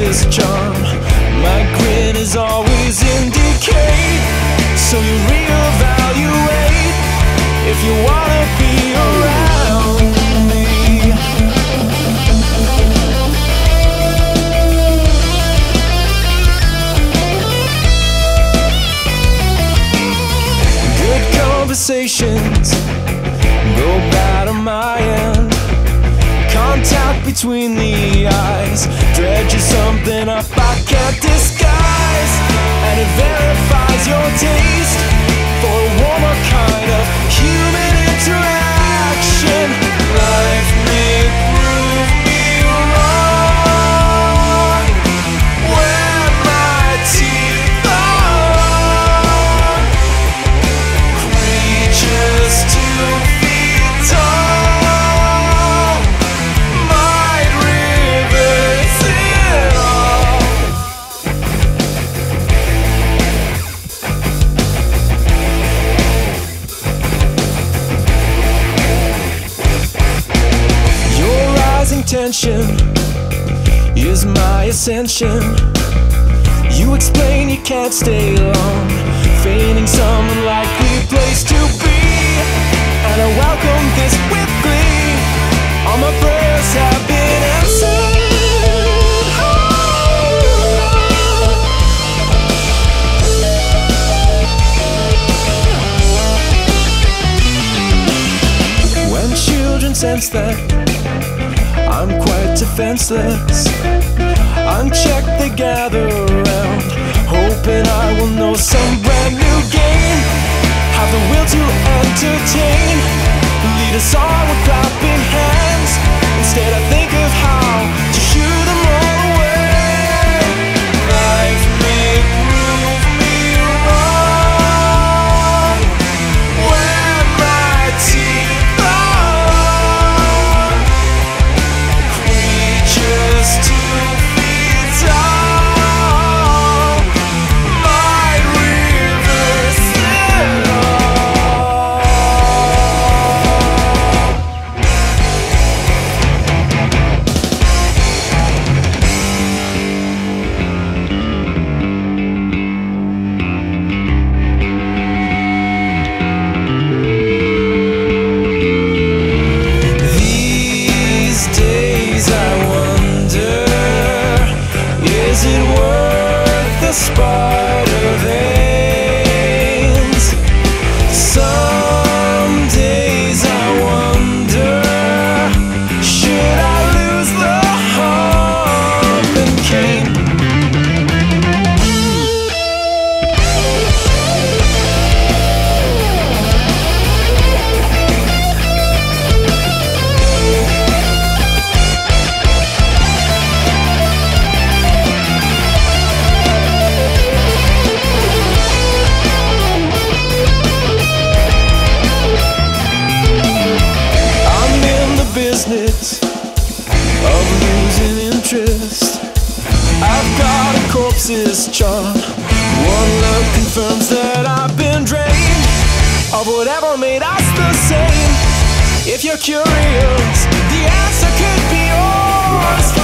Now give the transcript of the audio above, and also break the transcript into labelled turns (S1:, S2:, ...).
S1: corpse's charm. My grin is always in decay, so you reevaluate if you wanna be around me. Good conversations go bad on my end. Contact between the eyes dredges something up I can't disguise, and it verifies your taste for a warmer kind of human interaction. Life may prove me wrong when my teeth are creatures 2 feet tall. Might reverse it all. Your rising tension is my ascension. You explain you can't stay long, feigning some unlikely place to be, and I welcome this with glee. All my prayers have been answered. When children sense that I'm quite defenseless, unchecked they gather around, hoping I will know some brand new game. Have the will to entertain, lead us all with clapping hands. Instead I think of how to shoo them all away. Life may prove me wrong when my teeth are creatures 2 feet tall. Might reverse it all. These days I wonder, is it worth the spider veins? Some days I wonder, should I lose the hump and cane? I'm in the business of losing interest. I've got a corpse's charm. One look confirms that I've been drained of whatever made us the same. If you're curious, the answer could be yours.